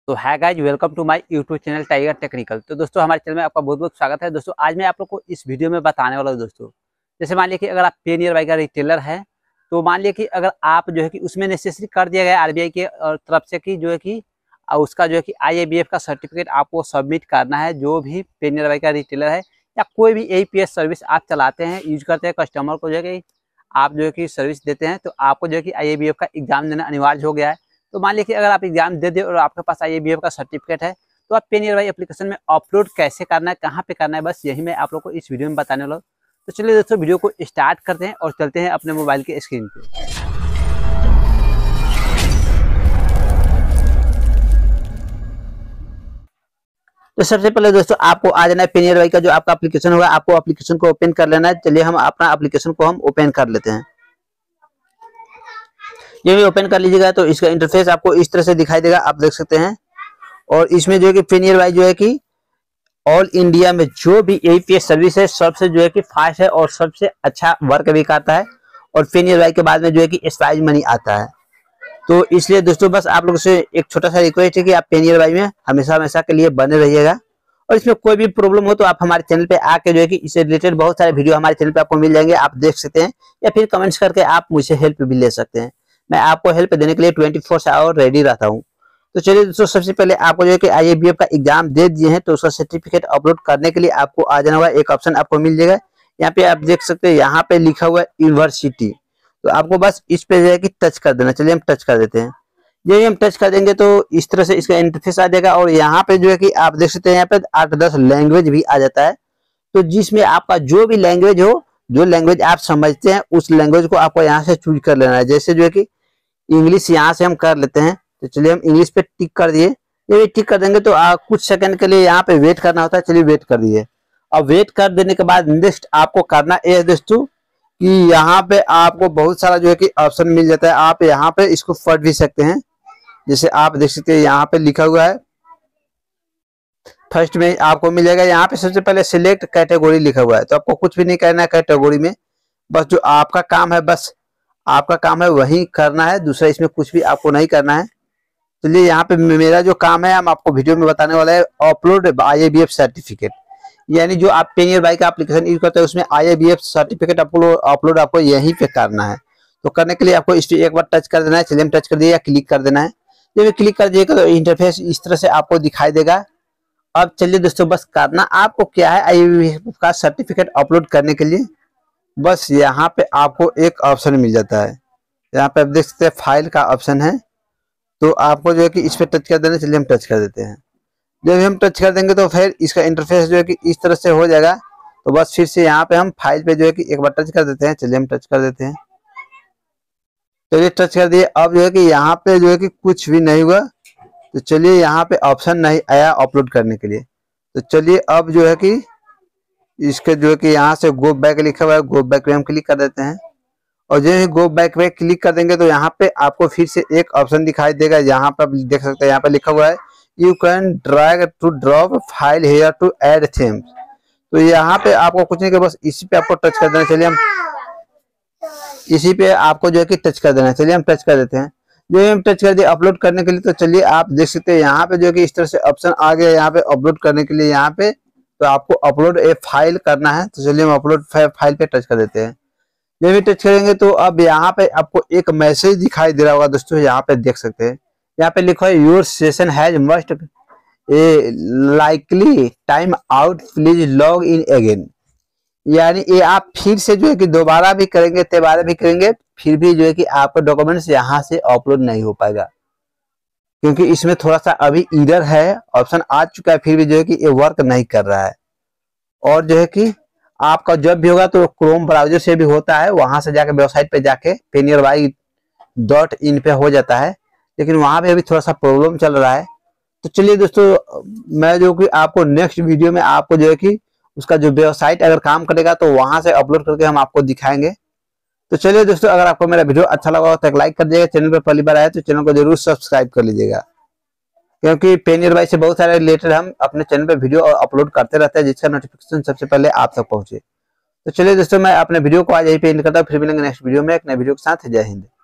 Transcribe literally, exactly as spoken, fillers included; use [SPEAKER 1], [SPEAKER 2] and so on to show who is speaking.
[SPEAKER 1] तो है guys, welcome to my YouTube channel tiger technical. तो दोस्तों हमारे चैनल में आपका बहुत बहुत स्वागत है। दोस्तों आज मैं आप लोग को इस वीडियो में बताने वाला हूँ दोस्तों, जैसे मान लिया कि अगर आप पे नियर बाई का रिटेलर है तो मान लिया कि अगर आप जो है कि उसमें नेसेसरी कर दिया गया आरबीआई के तरफ से कि जो है कि उसका जो है कि आईएबीएफ का सर्टिफिकेट आपको सबमिट करना है। जो भी पे नियर बाई का रिटेलर है या कोई भी एपीएस सर्विस आप चलाते हैं, यूज करते हैं, कस्टमर को जो है कि आप जो है कि सर्विस देते हैं, तो आपको जो है कि आईएबीएफ का एग्जाम देना अनिवार्य हो गया है। तो मान लीजिए कि अगर आप एग्जाम दे दे और आपके पास आईएबीएफ का सर्टिफिकेट है तो आप पे नियर बाई एप्लीकेशन में अपलोड कैसे करना है, कहाँ पे करना है, बस यही मैं आप लोग को इस वीडियो में बताने वाला हूँ। तो चलिए दोस्तों वीडियो को स्टार्ट करते हैं और चलते हैं अपने मोबाइल के स्क्रीन पे। तो सबसे पहले दोस्तों आपको आ जाना है पे नियर बाई का जो आपका एप्लीकेशन होगा, आपको एप्लीकेशन को ओपन कर लेना है। चलिए हम अपना एप्लीकेशन को हम ओपन कर लेते हैं। ये भी ओपन कर लीजिएगा तो इसका इंटरफेस आपको इस तरह से दिखाई देगा, आप देख सकते हैं। और इसमें जो है कि पे नियर बाई जो है कि ऑल इंडिया में जो भी एपीएस सर्विस है सबसे जो है कि फास्ट है और सबसे अच्छा वर्क भी करता है। और पे नियर बाई के बाद में जो है कि स्पाइस मनी आता है। तो इसलिए दोस्तों बस आप लोगों से एक छोटा सा रिक्वेस्ट है कि आप पे नियर बाई में हमेशा हमेशा के लिए बने रहिएगा। और इसमें कोई भी प्रॉब्लम हो तो आप हमारे चैनल पे आके जो है कि इससे रिलेटेड बहुत सारे वीडियो हमारे चैनल पे आपको मिल जाएंगे, आप देख सकते हैं। या फिर कमेंट्स करके आप मुझसे हेल्प भी ले सकते हैं। मैं आपको हेल्प देने के लिए ट्वेंटी फोर आवर रेडी रहता हूँ। तो चलिए दोस्तों सबसे पहले आपको जो है कि आईएबीएफ का एग्जाम दे दिए हैं तो उसका सर्टिफिकेट अपलोड करने के लिए आपको आ जाना होगा। एक ऑप्शन आपको मिल जाएगा, यहाँ पे आप देख सकते हैं, यहाँ पे लिखा हुआ है यूनिवर्सिटी। तो आपको बस इस पे जो है कि टच कर देना। चलिए हम टच कर देते हैं। जब हम टच कर देंगे तो इस तरह से इसका इंटरफेस आ जाएगा। और यहाँ पे जो है कि आप देख सकते हैं, यहाँ पे आठ दस लैंग्वेज भी आ जाता है। तो जिसमें आपका जो भी लैंग्वेज हो, जो लैंग्वेज आप समझते हैं उस लैंग्वेज को आपको यहाँ से चूज कर लेना है। जैसे जो है कि इंग्लिश यहाँ से हम कर लेते हैं। तो चलिए हम इंग्लिश पे टिक कर दिए। जब टिक कर देंगे तो आ, कुछ सेकंड के लिए यहाँ पे वेट करना होता है। चलिए वेट कर दिए। अब वेट कर देने के बाद नेक्स्ट आपको करना है दोस्तों कि यहाँ पे आपको बहुत सारा जो है कि ऑप्शन मिल जाता है। आप यहाँ पे इसको पढ़ भी सकते हैं। जैसे आप देख सकते हैं यहाँ पे लिखा हुआ है, फर्स्ट में आपको मिल जाएगा। यहाँ पे सबसे पहले सिलेक्ट कैटेगरी लिखा हुआ है। तो आपको कुछ भी नहीं करना है कैटेगरी में, बस जो आपका काम है बस आपका काम है वही करना है, दूसरा इसमें कुछ भी आपको नहीं करना है। चलिए यहाँ पे मेरा जो काम है हम आपको वीडियो में बताने वाला है, अपलोड आईएबीएफ सर्टिफिकेट। यानी जो आप पे नियर बाई का एप्लीकेशन यूज करते हैं उसमें आईएबीएफ सर्टिफिकेट अपलोड आपको यहीं पे करना है। तो करने के लिए आपको इस एक बार टच कर देना है। चलिए हम टच कर दिए या क्लिक कर देना है। जब क्लिक कर दिएगा तो इंटरफेस इस तरह से आपको दिखाई देगा। अब चलिए दोस्तों बस करना आपको क्या है, आईएबीएफ का सर्टिफिकेट अपलोड करने के लिए बस यहाँ पे आपको एक ऑप्शन मिल जाता है। यहाँ पे आप देख सकते हैं फाइल का ऑप्शन है। तो आपको जो है कि इस पे टच कर देना। चलिए हम टच कर देते हैं। जब हम टच कर देंगे तो फिर इसका इंटरफेस जो है कि इस तरह से हो जाएगा। तो बस फिर से यहाँ पे हम फाइल पे जो है कि एक बार टच कर देते हैं। चलिए हम टच कर देते हैं। चलिए टच कर दिए। अब जो है कि यहाँ पे जो है कि कुछ भी नहीं हुआ। तो चलिए यहाँ पे ऑप्शन नहीं आया अपलोड करने के लिए। तो चलिए अब जो है कि इसके जो है कि यहाँ से गो बैक लिखा हुआ है, गो बैक पे हम क्लिक कर देते हैं। और जो है गो बैक पे क्लिक कर देंगे तो यहाँ पे आपको फिर से एक ऑप्शन दिखाई देगा। यहाँ पे आप देख सकते हैं, यहाँ पे लिखा हुआ है you can drag to drop file here to add themes. तो यहाँ पे आपको कुछ नहीं, बस इसी पे आपको टच कर देना। चलिए हम इसी पे आपको जो है कि टच कर देना है। चलिए हम टच कर देते हैं। जो हम टच कर दिए अपलोड करने के लिए, तो चलिए आप देख सकते हैं यहाँ पे जो है कि इस तरह से ऑप्शन आ गया। यहाँ पे अपलोड करने के लिए यहाँ पे तो आपको अपलोड ए फाइल करना है। तो चलिए हम अपलोड फाइल पे टच कर देते हैं। जब भी टच करेंगे तो अब यहाँ पे आपको एक मैसेज दिखाई दे रहा होगा दोस्तों, यहाँ पे देख सकते हैं। यहाँ पे लिखा है your session has must a likely time out, please log in again. यानी ये आप फिर से जो है कि दोबारा भी करेंगे दोबारा भी करेंगे फिर भी जो है कि आपका डॉक्यूमेंट्स यहाँ से अपलोड नहीं हो पाएगा, क्योंकि इसमें थोड़ा सा अभी एरर है। ऑप्शन आ चुका है फिर भी जो है कि ये वर्क नहीं कर रहा है। और जो है कि आपका जब भी होगा तो क्रोम ब्राउजर से भी होता है, वहां से जाके वेबसाइट पे जाके पे नियर बाई डॉट इन पे हो जाता है, लेकिन वहां पे अभी थोड़ा सा प्रॉब्लम चल रहा है। तो चलिए दोस्तों मैं जो कि आपको नेक्स्ट वीडियो में आपको जो है कि उसका जो वेबसाइट अगर काम करेगा तो वहां से अपलोड करके हम आपको दिखाएंगे। तो चलिए दोस्तों अगर आपको मेरा वीडियो अच्छा लगा हो तो एक लाइक कर दीजिएगा। चैनल पर पहली बार आए तो चैनल को जरूर सब्सक्राइब कर लीजिएगा, क्योंकि पे नियर बाई से बहुत सारे रिलेटेड हम अपने चैनल पे वीडियो अपलोड करते रहते हैं, जिसका नोटिफिकेशन सबसे पहले आप तक पहुंचे। तो चलिए दोस्तों मैं अपने वीडियो को आज यहीं पे एंड करता हूँ। फिर मिलेंगे नेक्स्ट वीडियो में एक नए वीडियो के साथ। जय हिंद।